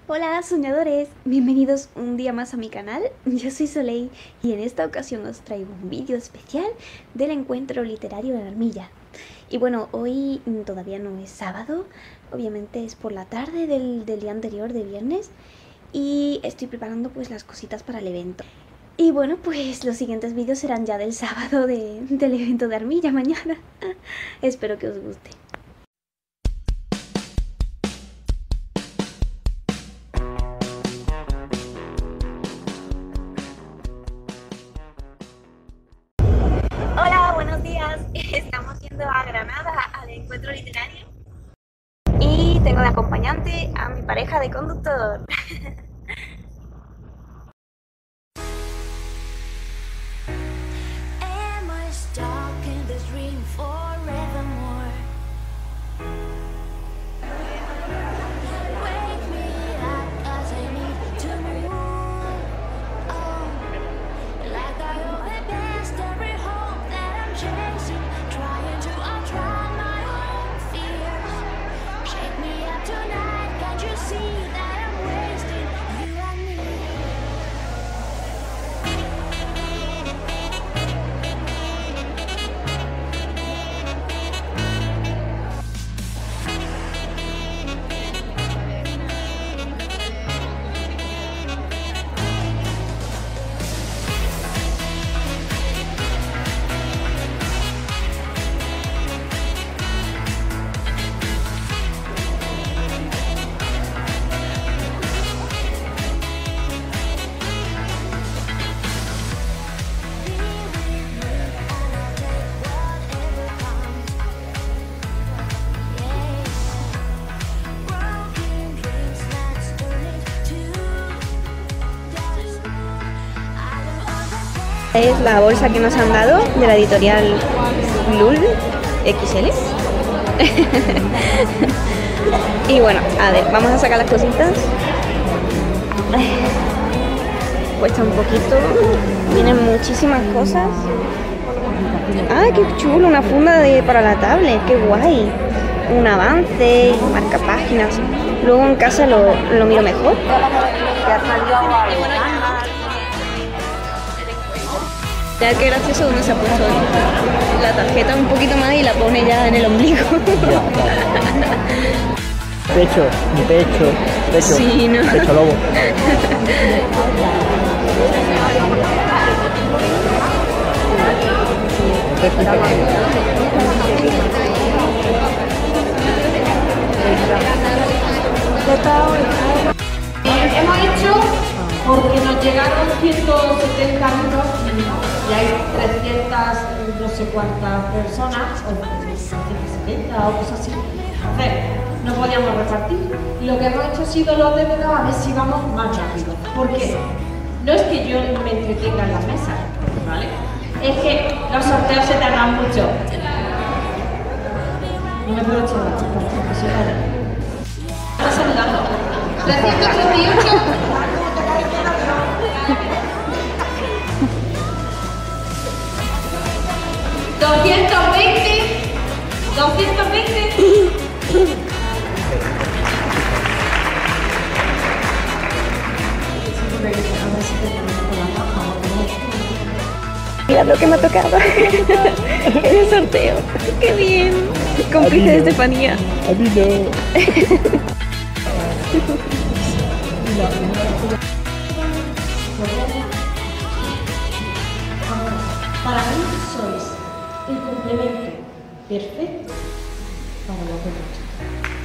Hola soñadores, bienvenidos un día más a mi canal. Yo soy Soleil y en esta ocasión os traigo un vídeo especial del encuentro literario en Armilla. Y bueno, hoy todavía no es sábado, obviamente es por la tarde del día anterior, de viernes, y estoy preparando pues las cositas para el evento. Y bueno, pues los siguientes vídeos serán ya del sábado del evento de Armilla mañana. Espero que os guste. Hola, buenos días. Estamos yendo a Granada al encuentro literario y tengo de acompañante a mi pareja de conductor. Es la bolsa que nos han dado de la editorial LUL XL. Y bueno, a ver, vamos a sacar las cositas. Cuesta un poquito. Vienen muchísimas cosas. ¡Ah, qué chulo! Una funda para la tablet, qué guay. Un avance, marca páginas. Luego en casa lo miro mejor. Ya que gracioso donde se ha puesto la tarjeta un poquito más y la pone ya en el ombligo. Pecho, mi pecho. Sí, ¿no? Pecho lobo. Hemos hecho porque nos llegaron 170 libros y hay 300 no sé cuántas personas, o 170 o cosas así. Entonces, no podíamos repartir. Y lo que hemos hecho ha sido los dedos a ver si vamos más rápido. ¿Por qué? No es que yo me entretenga en las mesas, ¿vale? Es que los sorteos se tardan mucho. No me puedo echar la chica, profesional. Estás saludando. 388. 220. Mira lo que me ha tocado en el sorteo. ¡Qué bien! Cómplice de Estefanía. A mí no. Para mí sois el complemento perfecto para lo que hemos hecho.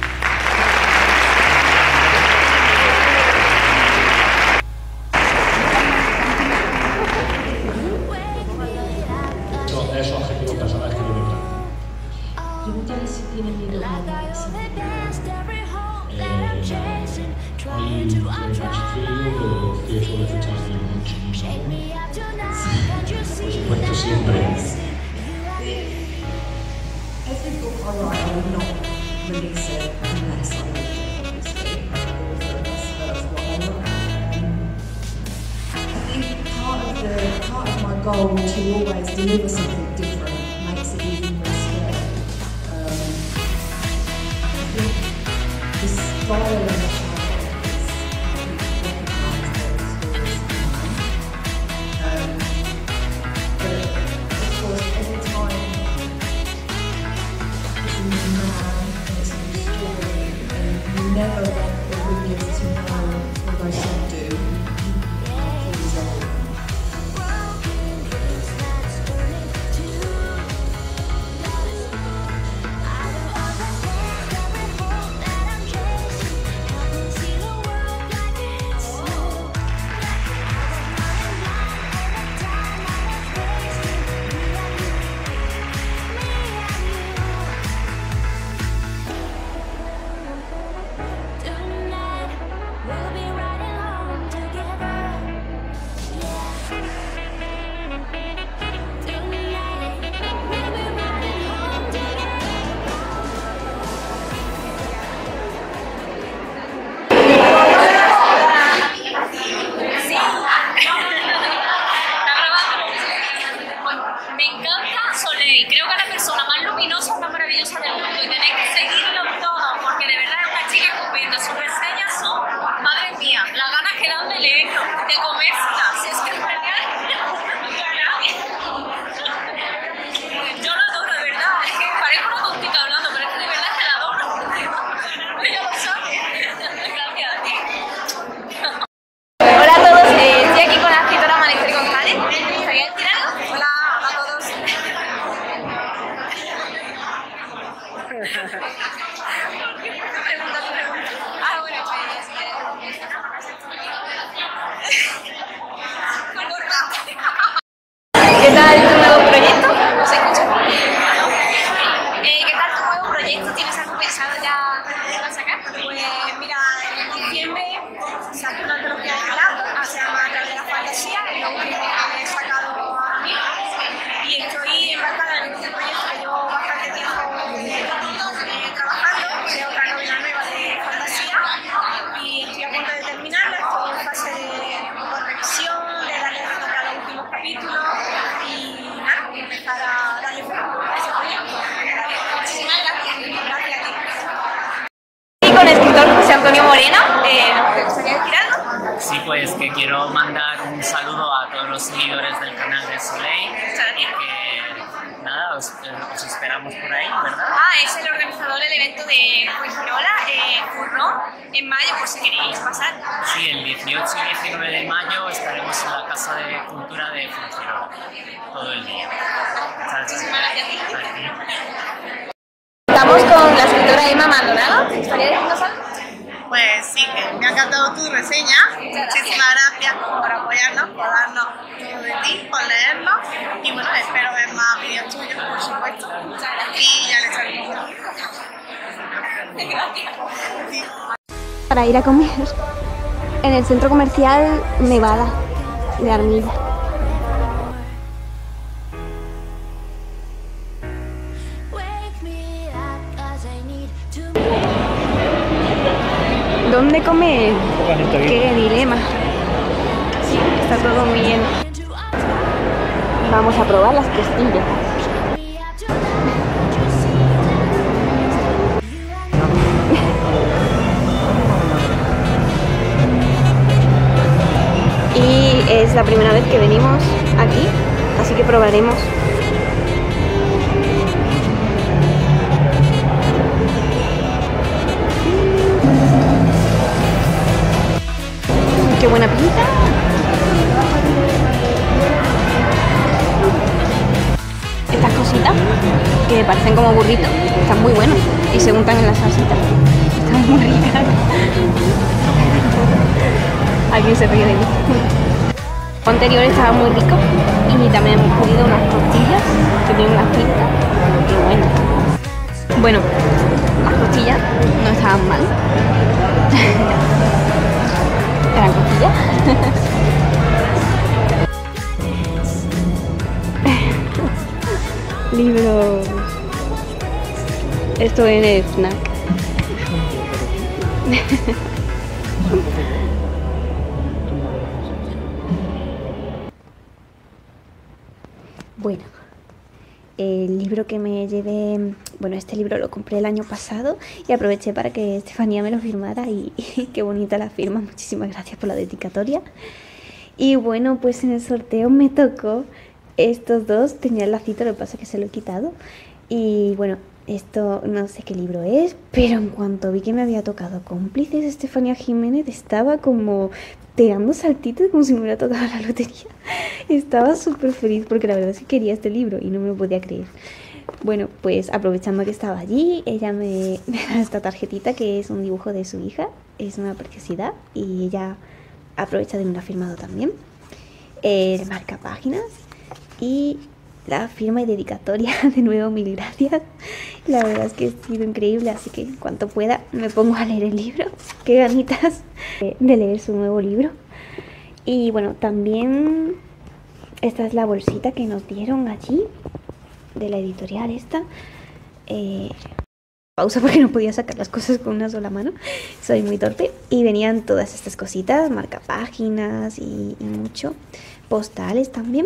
Esos objetivos personales que tiene claro. Pregúntale si tiene miedo a la Hay un frío, que suele fecharse mucho. Por supuesto, siempre. Every book I write, I will not release it unless I read it, obviously. That's what I write. I think part of my goal to always deliver something different makes it even more scary. I think the style in which I write is sus reseñas son, madre mía, la ganas que dan de leerlo, de comérselas, es que es genial. Yo lo adoro, de verdad, es que parezco una tontica hablando, pero es que de verdad que la adoro. Ella lo sabe. Gracias a ti. Hola a todos, estoy aquí con la escritora Maricel González. ¿Estaría inspirado? Hola a todos. Pregunta. Ah, bueno, pues ¿Qué tal tu nuevo proyecto? ¿se escucha? ¿Qué tal tu nuevo proyecto? ¿Tienes algo pensado ya para sacar? Pues mira, en diciembre saqué una antología de palabras, se llama A través de la fantasía, es lo último que he sacado ahora mismo. Y estoy embarcada en este proyecto que llevo bastante tiempo trabajando, de otra novela nueva de fantasía, y estoy a punto de terminarla, estoy en fase de revisión, de darle retoque a los últimos capítulos y nada, empezar a darle futuro a ese proyecto. Muchísimas gracias. Gracias a ti. Y con el escritor José Antonio Moreno, ¿te gustaría decir algo? Sí, pues que quiero mandar un saludo a todos los seguidores del canal de Soleil y que nada, os esperamos por ahí, ¿verdad? Ah, es el organizador del evento de Fuengirola, Furrón, en mayo, por si queréis pasar. Sí, el 18 y 19 de mayo estaremos en la Casa de Cultura de Fuengirola todo el día. Muchísimas gracias a ti. Estamos con la escritora Emma Maldonado. ¿Te gustaría decirnos algo? Pues sí, que me ha encantado tu reseña. Muchísimas gracias por apoyarnos, por darnos todo de ti, por leernos. Y bueno, espero ver más vídeos tuyos, por supuesto. Y ya les salimos. Gracias. Para ir a comer en el centro comercial Nevada de Armilla. ¿Dónde comer? Qué dilema. Sí, está todo muy bien. Vamos a probar las costillas. Y es la primera vez que venimos aquí, así que probaremos. ¡Qué buena pinta! Estas cositas, que parecen como burritos, están muy buenos y se untan en la salsita. Están muy ricas. Alguien se ríe de mí. Lo anterior estaba muy rico y también hemos pedido unas costillas que tienen unas pintas y bueno, las costillas no estaban mal. Eran costillas. Libros. Esto en el FNAC. Bueno, el libro que me llevé, bueno, este libro lo compré el año pasado y aproveché para que Estefanía me lo firmara y qué bonita la firma, muchísimas gracias por la dedicatoria. Y bueno, pues en el sorteo me tocó estos dos, tenía el lacito, lo que pasa es que se lo he quitado. Y bueno, esto no sé qué libro es, pero en cuanto vi que me había tocado Cómplices, Estefanía Jiménez, estaba como pegando saltitos como si me hubiera tocado la lotería. Estaba súper feliz porque la verdad es que quería este libro y no me lo podía creer. Bueno, pues aprovechando que estaba allí, ella me da esta tarjetita que es un dibujo de su hija, es una preciosidad y ella aprovecha de me lo ha firmado también. Marca páginas y la firma y dedicatoria, de nuevo mil gracias. La verdad es que ha sido increíble, así que en cuanto pueda me pongo a leer el libro. Qué ganitas de leer su nuevo libro. Y bueno, también esta es la bolsita que nos dieron allí, de la editorial esta. Pausa porque no podía sacar las cosas con una sola mano, soy muy torpe. Y venían todas estas cositas, marcapáginas y mucho, postales también.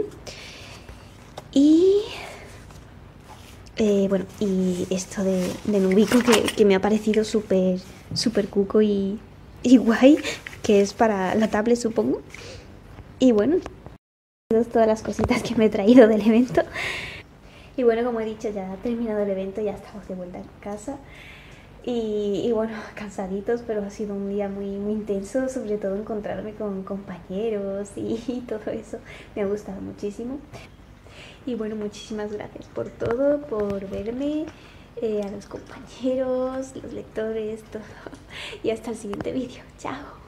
Y bueno, y esto de Nubico que me ha parecido súper súper cuco y guay, que es para la tablet, supongo. Y bueno, todas las cositas que me he traído del evento. Y bueno, como he dicho, ya ha terminado el evento, ya estamos de vuelta en casa. Y bueno, cansaditos, pero ha sido un día muy intenso, sobre todo encontrarme con compañeros y todo eso. Me ha gustado muchísimo. Y bueno, muchísimas gracias por todo, por verme, a los compañeros, los lectores, todo. Y hasta el siguiente vídeo. Chao.